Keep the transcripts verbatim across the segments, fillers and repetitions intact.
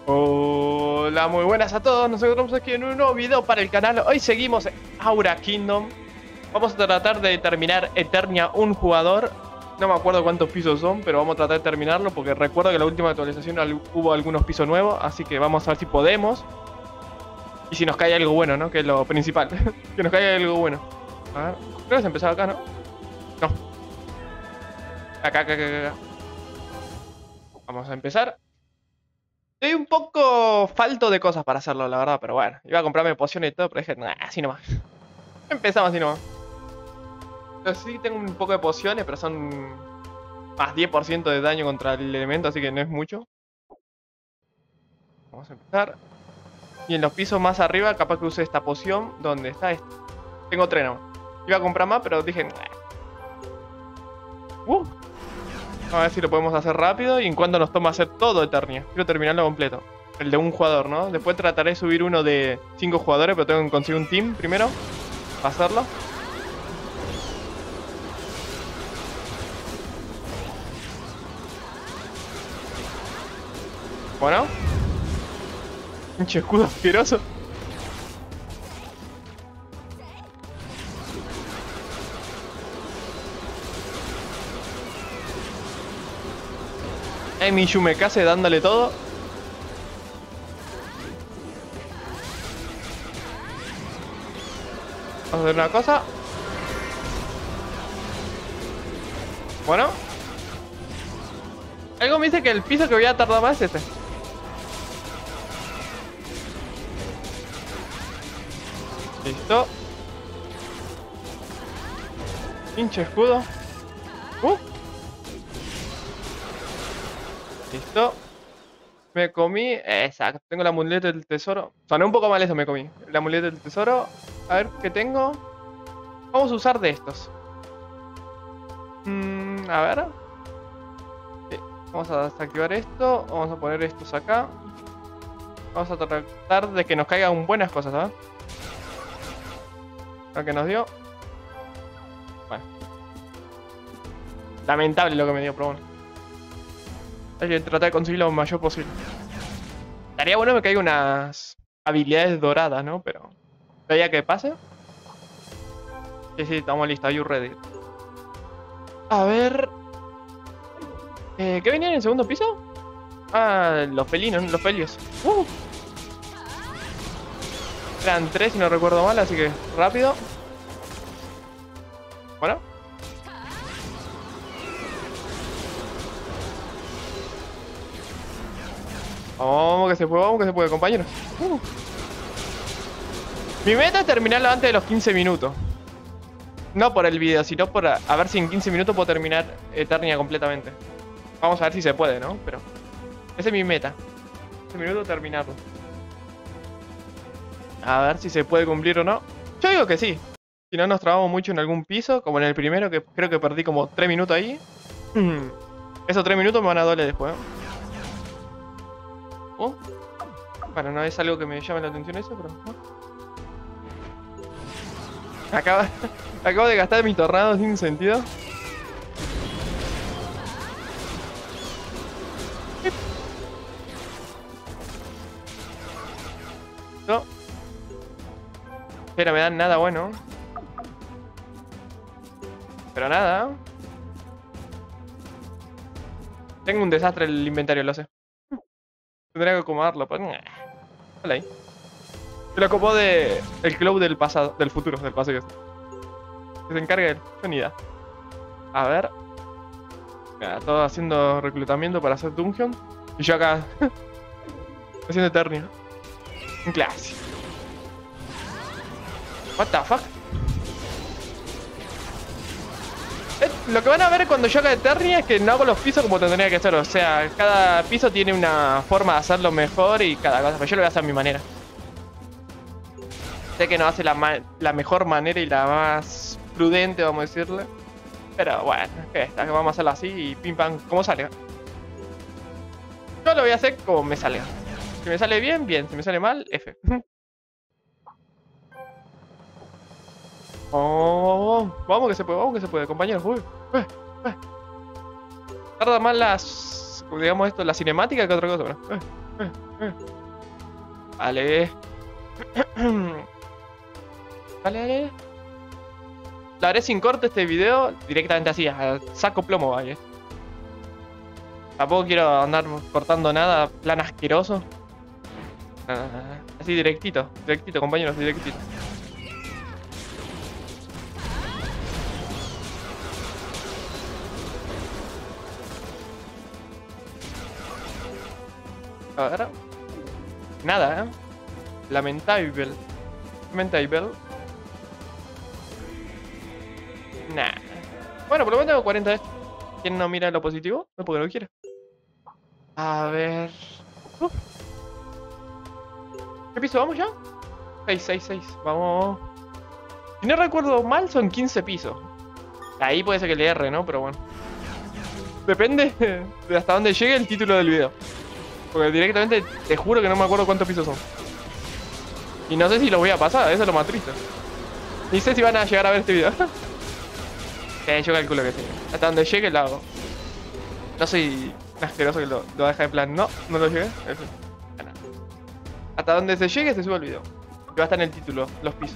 Hola, muy buenas a todos, nos encontramos aquí en un nuevo video para el canal. Hoy seguimos en Aura Kingdom. Vamos a tratar de terminar Eternia un jugador. No me acuerdo cuántos pisos son, pero vamos a tratar de terminarlo porque recuerdo que en la última actualización hubo algunos pisos nuevos. Así que vamos a ver si podemos. Y si nos cae algo bueno, ¿no? Que es lo principal. Que nos caiga algo bueno. A ver, creo que se empezaba acá, ¿no? No. Acá, acá, acá, acá. Vamos a empezar. Estoy un poco falto de cosas para hacerlo, la verdad, pero bueno. Iba a comprarme pociones y todo, pero dije, nah, así nomás. Empezamos así nomás. Pero sí tengo un poco de pociones, pero son más diez por ciento de daño contra el elemento, así que no es mucho. Vamos a empezar. Y en los pisos más arriba, capaz que use esta poción. ¿Dónde está esta? Tengo tres nomás. Iba a comprar más, pero dije, nah. Uh. A ver si lo podemos hacer rápido y en cuánto nos toma hacer todo Eternia. Quiero terminarlo completo. El de un jugador, ¿no? Después trataré de subir uno de cinco jugadores, pero tengo que conseguir un team primero para hacerlo. Bueno. Pinche escudo asqueroso. Ay, mi Yumekase dándole todo. Vamos a hacer una cosa. Bueno. Algo me dice que el piso que voy a tardar más es este. Listo. Pinche escudo. Uh. Listo. Me comí. Exacto. Tengo la amuleta del tesoro. Sonó un poco mal eso, me comí. La amuleta del tesoro. A ver qué tengo. Vamos a usar de estos. Mm, a ver. Sí. Vamos a desactivar esto. Vamos a poner estos acá. Vamos a tratar de que nos caigan buenas cosas, ¿sabes? Lo que nos dio. Bueno. Lamentable lo que me dio, pero bueno. Hay que tratar de conseguir lo mayor posible. Estaría bueno que caiga unas habilidades doradas, ¿no? Pero... ¿veía que pase? Sí, sí, estamos listos. You ready. A ver... Eh, ¿qué venía en el segundo piso? Ah, los felinos, los felios. Uh. Eran tres si no recuerdo mal, así que rápido. Bueno. Vamos que se puede, vamos que se puede, compañeros. Uh. Mi meta es terminarlo antes de los quince minutos. No por el video, sino por a, a ver si en quince minutos puedo terminar Eternia completamente. Vamos a ver si se puede, ¿no? Pero esa es mi meta. quince minutos terminarlo. A ver si se puede cumplir o no. Yo digo que sí. Si no nos trabamos mucho en algún piso, como en el primero, que creo que perdí como tres minutos ahí. Esos tres minutos me van a doler después, ¿eh? Oh. Bueno, no es algo que me llame la atención eso, pero... ¿no? Acabo, acabo de gastar mi tornado sin sentido. No. Pero me dan nada bueno. Pero nada. Tengo un desastre en el inventario, lo sé. Tendría que acomodarlo, pues. Vale ahí. Se lo acomodó de el club del pasado, del futuro, del pasado. Que se encargue de él. Yo ni idea. A ver. Mira, todo haciendo reclutamiento para hacer dungeon. Y yo acá haciendo Eternia. En clase. What the fuck. Eh, lo que van a ver cuando yo haga Eternia es que no hago los pisos como tendría que hacer. O sea, cada piso tiene una forma de hacerlo mejor y cada cosa. Pero yo lo voy a hacer a mi manera. Sé que no hace la, la mejor manera y la más prudente, vamos a decirle. Pero bueno, que esta, que vamos a hacerlo así y pim pam, como salga. Yo lo voy a hacer como me salga. Si me sale bien, bien. Si me sale mal, F. Oh, vamos que se puede, vamos que se puede, compañeros. Uy, uy, uy. Tarda más las, digamos esto, la cinemática que otra cosa, pero, uy. eh, eh. Vale. Vale, vale. La haré sin corte este video, directamente así, a saco plomo, vaya. Tampoco quiero andar cortando nada, plan asqueroso. Ah, así directito, directito, compañeros, directito. A ver. Nada, ¿eh? Lamentable. Lamentable. Nah. Bueno, por lo menos tengo cuarenta de esto. ¿Quién no mira lo positivo? No, porque no quiere. A ver. Uf. ¿Qué piso vamos ya? seis, seis, seis. Vamos. Si no recuerdo mal, son quince pisos. Ahí puede ser que le erre, ¿no? Pero bueno. Depende de hasta dónde llegue el título del video. Porque directamente te juro que no me acuerdo cuántos pisos son. Y no sé si los voy a pasar, eso es lo más triste. Ni sé si van a llegar a ver este video. Sí, yo calculo que sí. Hasta donde llegue lo hago. No soy un asqueroso que lo, lo deja en plan, no, no lo llegué. Hasta donde se llegue se sube el video. Que va a estar en el título, los pisos.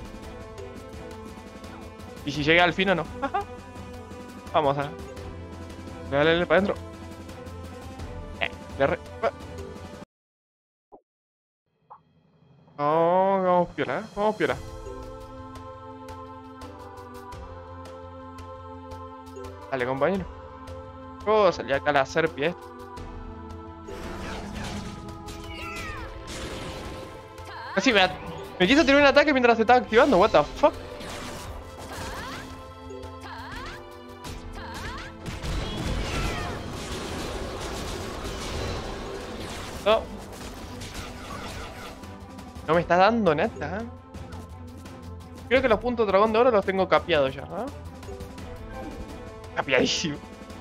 Y si llega al fin o no. Vamos a ver. Dale, dale, para adentro. Eh, le re... Oh, vamos piola, ¿eh? Vamos piola. Dale, compañero. Oh, salía acá la serpia esta. Casi me, me quiso tirar un ataque mientras se estaba activando. What the fuck? No. No me está dando nada, ¿eh? Creo que los puntos dragón de oro los tengo capeados ya, ¿eh? Capeadísimo.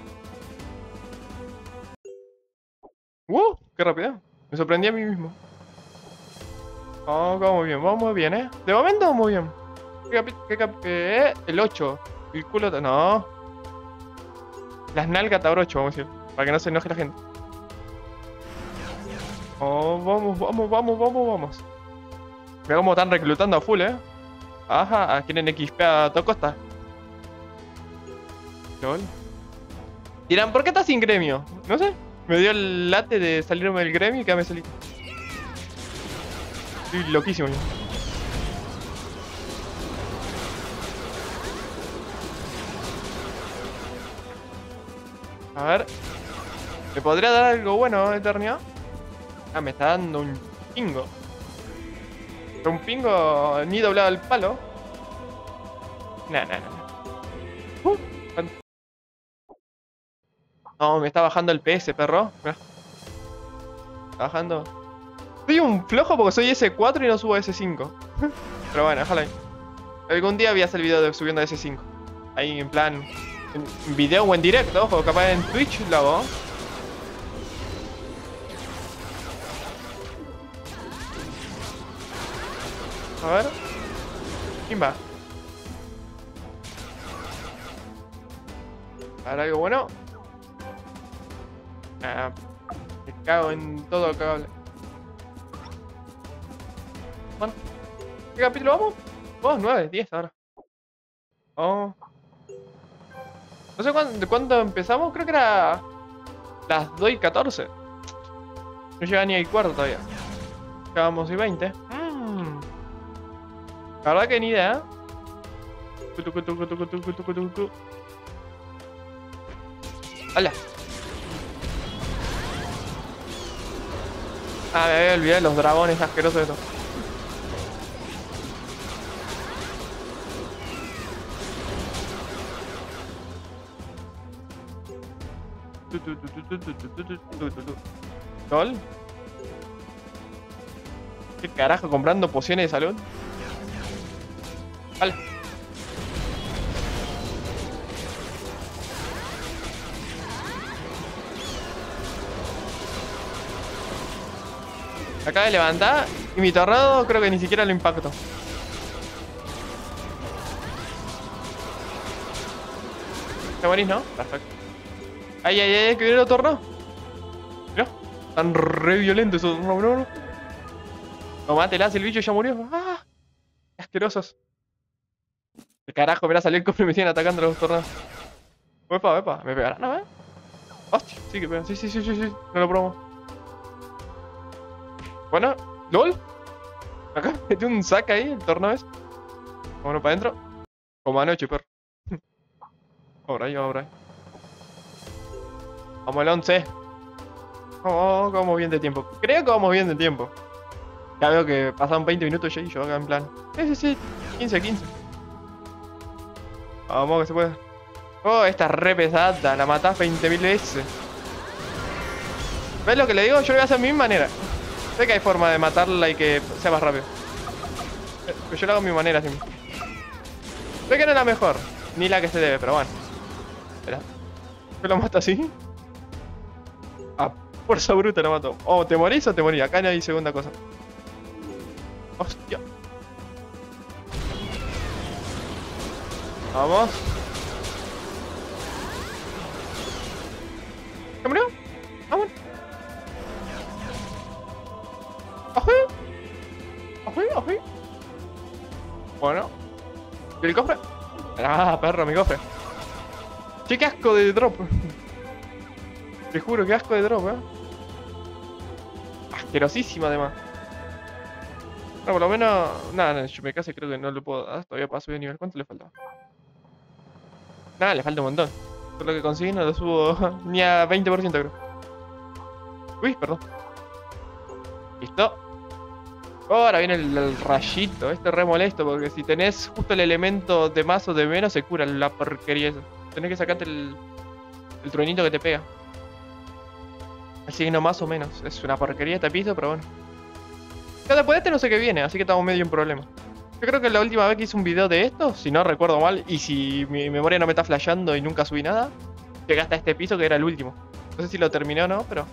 ¡Wow! ¡Qué rápido! Me sorprendí a mí mismo. Oh, vamos bien, vamos bien, ¿eh? De momento vamos bien. ¿Qué capi qué capi qué? El ocho. El culo... No. Las nalgas tabrocho, vamos a decir. Para que no se enoje la gente. Oh, vamos, vamos, vamos, vamos, vamos. Mira cómo están reclutando a full, ¿eh? Ajá, quieren X P a toda costa. Lol. Dirán, ¿por qué estás sin gremio? No sé. Me dio el late de salirme del gremio y quedarme solito. Estoy loquísimo yo. A ver. ¿Me podría dar algo bueno, Eternia? Ah, me está dando un pingo. Un pingo ni doblado el palo. Nah, nah, nah. Uh, no, me está bajando el P S, perro. Mirá. Está bajando. Soy un flojo porque soy ese cuatro y no subo a ese cinco. Pero bueno, déjalo ahí. Algún día voy a hacer el video de subiendo a ese cinco. Ahí en plan... En video o en directo, o capaz en Twitch lo hago. A ver. ¿Quién va? A ver, algo bueno. Ah, me cago en todo el cable. Bueno. ¿Qué capítulo vamos? Oh, nueve, diez ahora. Oh. No sé cuándo, de cuándo empezamos, creo que era las dos y catorce. No llega ni al cuarto todavía. Acabamos y veinte. Mm. La verdad que ni idea. ¡Hala! Ah, me había olvidado de los dragones asquerosos de esto. ¿Lol? ¿Qué carajo comprando pociones de salud? Vale. Acaba de levantar y mi tornado creo que ni siquiera lo impacto. ¿Te morís, no? Perfecto. Ay, ay, ay, que viene el tornado. Mira. Están re violentos esos. No, no, no. No, mátelas, el bicho ya murió. ¡Ah! Qué asquerosos. El carajo, mirá, salió el cofre y me siguen atacando los tornados. Epa, epa, me pegarán, ¿no? ¿Eh? Hostia, sí que pegan. Sí, sí, sí, sí, sí. No lo probo. Bueno, ¿lol? Acá metió un saca ahí, el tornado es. Vámonos para adentro. Como anoche, perro. Ahora ahí, ahora ahí. Vamos al once. Oh, vamos bien de tiempo. Creo que vamos bien de tiempo. Ya veo que pasaron veinte minutos ya y yo acá en plan. Sí, sí, sí. quince, quince. Vamos, que se puede. Oh, esta es re pesada. La matás veinte mil veces. ¿Ves lo que le digo? Yo lo voy a hacer a mi manera. Sé que hay forma de matarla y que sea más rápido. Pero yo lo hago a mi manera siempre. Sé que no es la mejor. Ni la que se debe, pero bueno. Espera. ¿Yo lo mato así? A fuerza bruta lo mato. Oh, ¿te morís o te morís? Acá no hay segunda cosa. Hostia. Vamos. ¿Se murió? Vamos. ¡Ají! ¡Ají, ají! Bueno. ¿Y el cofre? Ah, perro, mi cofre. Che, qué asco de drop. Te juro, qué asco de drop, eh. Asquerosísimo, además. No, por lo menos. Nada, yo me casi creo que no lo puedo dar. Todavía paso de nivel. ¿Cuánto le falta? Nada, le falta un montón. Por lo que conseguí no lo subo ni a veinte por ciento, creo. Uy, perdón. Listo. Oh, ahora viene el, el rayito. Este es re molesto porque si tenés justo el elemento de más o de menos se cura la porquería esa. Tenés que sacarte el, el truenito que te pega. El signo más o menos. Es una porquería este piso, pero bueno. Ya después de este no sé qué viene, así que estamos medio en problema. Yo creo que la última vez que hice un video de esto, si no recuerdo mal, y si mi memoria no me está flasheando y nunca subí nada, llegué hasta este piso que era el último. No sé si lo terminé o no, pero...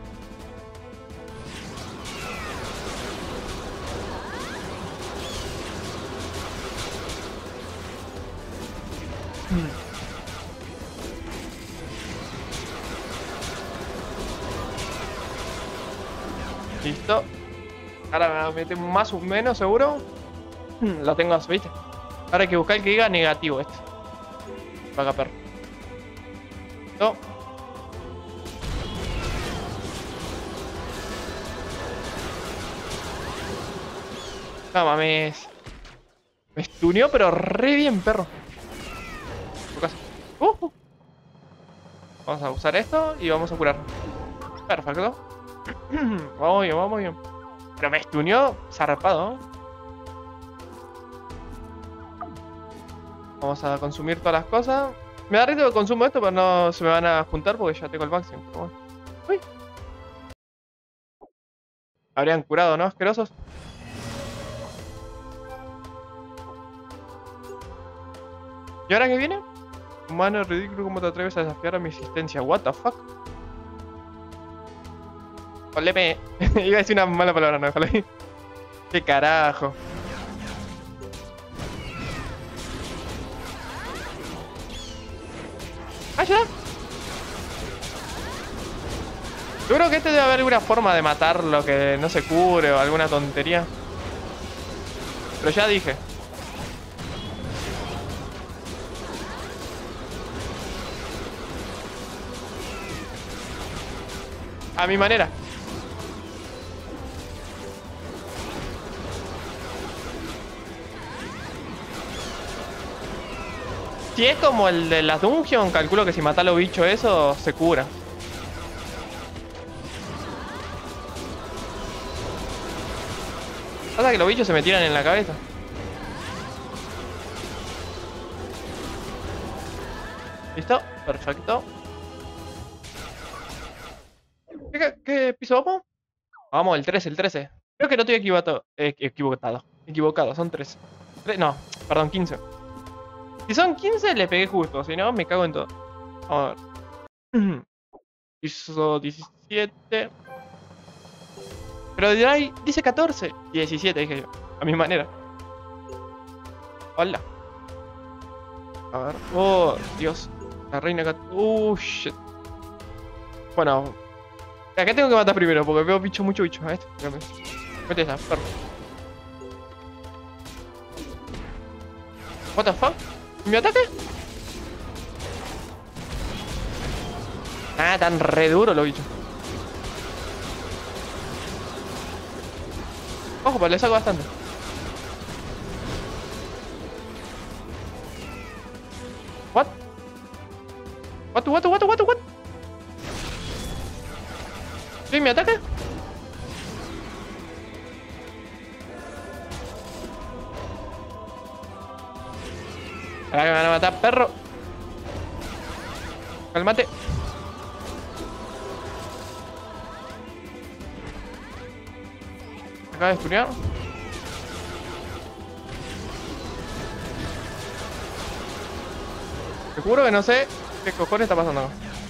Listo. Ahora me va a meter más o menos, seguro. Lo tengo, ¿viste? Ahora hay que buscar el que diga negativo este. Para acá, perro. No. No mames. Me stuneó, pero re bien, perro. Uh, uh. Vamos a usar esto y vamos a curar. Perfecto. Vamos bien, vamos bien. Pero me stuneó zarpado. Vamos a consumir todas las cosas. Me da rito que consumo esto, pero no se me van a juntar porque ya tengo el máximo. Pero bueno. Uy. Habrían curado, ¿no? Asquerosos. ¿Y ahora qué viene? Humano ridículo, ¿cómo te atreves a desafiar a mi existencia? What the fuck? Oleme. Iba a decir una mala palabra, no, déjalo ahí. ¿Qué carajo? ¡Ah, ya! Yo creo que este debe haber alguna forma de matarlo que no se cure o alguna tontería. Pero ya dije. A mi manera. Si es como el de las dungeon, calculo que si mata a los bichos eso, se cura. Pasa que los bichos se me tiran en la cabeza. ¿Listo? Perfecto. ¿Qué, qué, qué piso vamos? Vamos, el trece, el trece. Creo que no estoy equivocado. Eh, equivocado. Equivocado, son trece. Tre- no, perdón, quince. Si son quince, le pegué justo. Si no, me cago en todo. Vamos a ver. Piso diecisiete. Pero de ahí dice catorce. diecisiete, dije yo. A mi manera. Hola. A ver. Oh, Dios. La reina cat... Uh, shit. Bueno. Acá tengo que matar primero porque veo bicho, mucho bicho. A este. Mete esa, perro. What the fuck? ¿Mi ataque? Ah, tan re duro los bichos. Ojo, pero le saco bastante. What? What, what, what, what, what? ¿Sí, mi ataque? Ahora que me van a matar, perro. Calmate. Acaba de estudiar. Te juro que no sé qué cojones está pasando acá.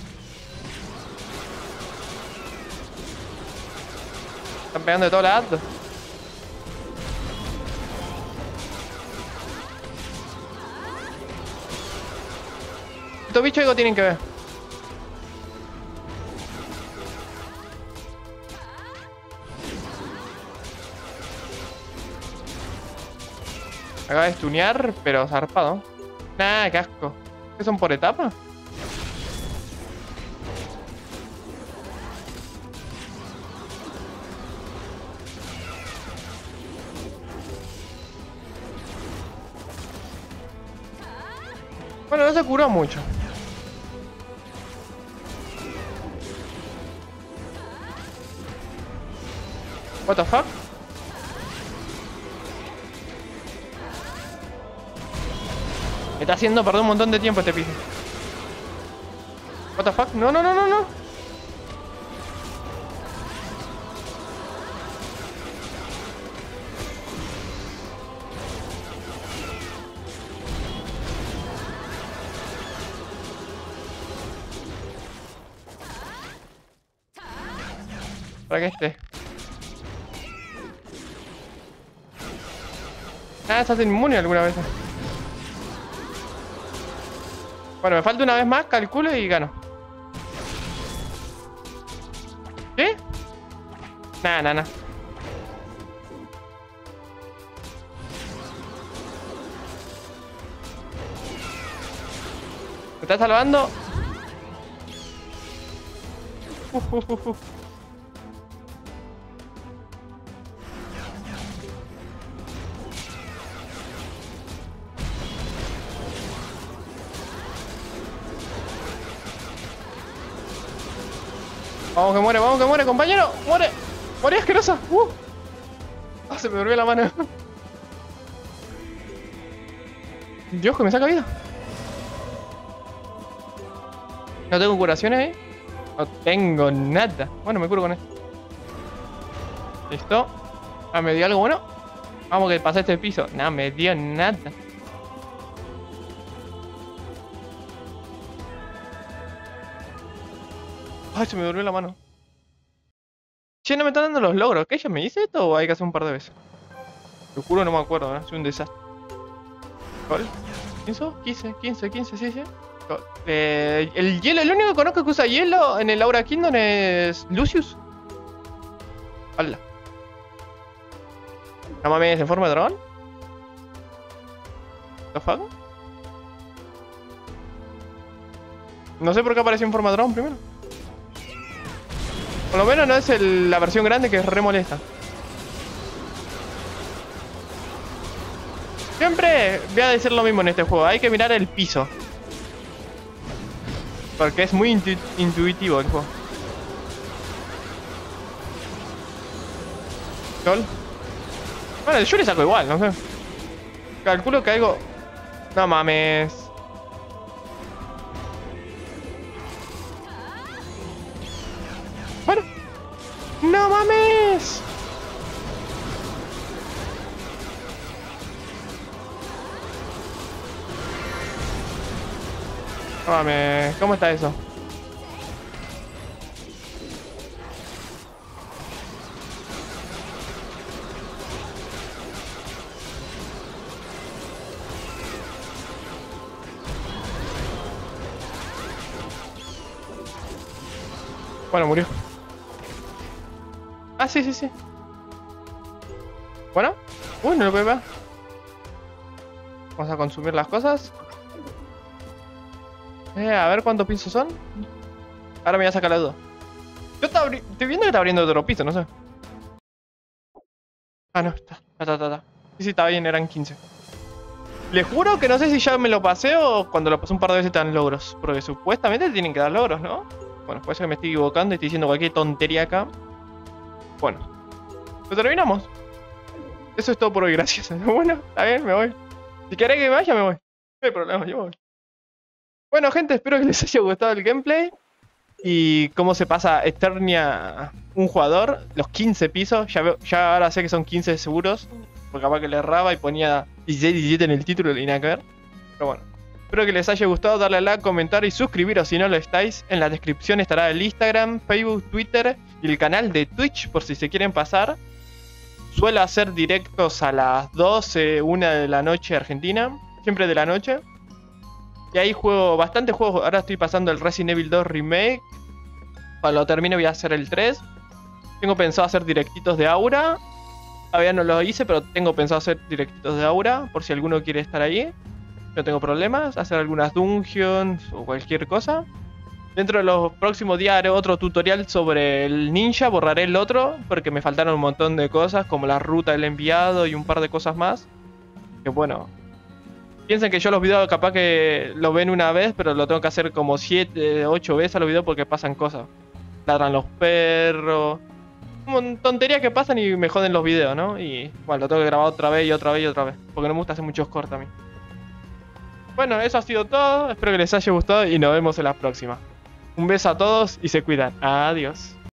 Están pegando de todos lados. Estos bichos algo tienen que ver. Acaba de stunear, pero zarpado. Nah, qué asco. ¿Qué son por etapa? Bueno, no se curó mucho. What the fuck? Me está haciendo perder un montón de tiempo este piso. What the fuck? No, no, no, no, no. Para que esté. Ah, estás inmune alguna vez. Bueno, me falta una vez más, calculo y gano. ¿Qué? Nah, nah, nah. ¿Me estás salvando? Uf, uf, uf, uf. Vamos que muere, vamos que muere, compañero. Muere. Muere asquerosa. Uh. Ah, se me durmió la mano. Dios, que me saca vida. No tengo curaciones, eh. No tengo nada. Bueno, me curo con esto. Listo. Ah, me dio algo bueno. Vamos que pasé este piso. No, me dio nada. Ay, se me durmió la mano. Che, no me están dando los logros. ¿Qué ella me dice esto o hay que hacer un par de veces? Te juro, no me acuerdo, ¿eh? Soy un desastre. ¿Cuál? ¿quince? quince, quince, quince, sí, sí. Eh, el hielo, el único que conozco que usa hielo en el Aura Kingdom es Lucius. Hola. No mames, ¿en forma de dragón? ¿Lo fuck? No sé por qué apareció en forma de dragón primero. Por lo menos no es el, la versión grande que es re molesta. Siempre voy a decir lo mismo en este juego. Hay que mirar el piso. Porque es muy intu intuitivo el juego. ¿Lol? Bueno, yo le saco igual, no sé. Calculo que algo... No mames. Bueno. ¡No mames! No mames. ¿Cómo está eso? Bueno, murió. Ah, sí, sí, sí. Bueno. Uy, no lo puedo ver. Vamos a consumir las cosas. Eh, a ver cuántos pisos son. Ahora me voy a sacar la duda. Yo estaba estoy viendo que está abriendo otro piso, no sé. Ah, no, está. Está, está, está. Sí, sí, está bien, eran quince. Le juro que no sé si ya me lo pasé o cuando lo pasé un par de veces te dan logros. Porque supuestamente tienen que dar logros, ¿no? Bueno, puede ser que me estoy equivocando y estoy diciendo cualquier tontería acá. Bueno. Lo terminamos. Eso es todo por hoy, gracias. Bueno, está bien, me voy. Si querés que me vaya, me voy. No hay problema, yo me voy. Bueno, gente, espero que les haya gustado el gameplay. Y cómo se pasa Eternia un jugador, los quince pisos. Ya, veo, ya ahora sé que son quince seguros. Porque capaz que le erraba y ponía dieciséis, diecisiete en el título y nada que ver. Pero bueno. Espero que les haya gustado, darle a like, comentar y suscribiros si no lo estáis. En la descripción estará el Instagram, Facebook, Twitter y el canal de Twitch por si se quieren pasar. Suelo hacer directos a las doce, una de la noche Argentina. Siempre de la noche. Y ahí juego bastantes juegos. Ahora estoy pasando el Resident Evil dos Remake. Cuando lo termine voy a hacer el tres. Tengo pensado hacer directitos de Aura. Todavía no lo hice, pero tengo pensado hacer directitos de Aura. Por si alguno quiere estar ahí. No tengo problemas. Hacer algunas dungeons o cualquier cosa. Dentro de los próximos días haré otro tutorial sobre el ninja. Borraré el otro porque me faltaron un montón de cosas. Como la ruta del enviado y un par de cosas más. Que bueno... Piensen que yo los videos capaz que lo ven una vez, pero lo tengo que hacer como siete, ocho veces a los videos porque pasan cosas. Ladran los perros. Como tonterías que pasan y me joden los videos, ¿no? Y bueno, lo tengo que grabar otra vez y otra vez y otra vez. Porque no me gusta hacer muchos cortes a mí. Bueno, eso ha sido todo. Espero que les haya gustado y nos vemos en la próxima. Un beso a todos y se cuidan. Adiós.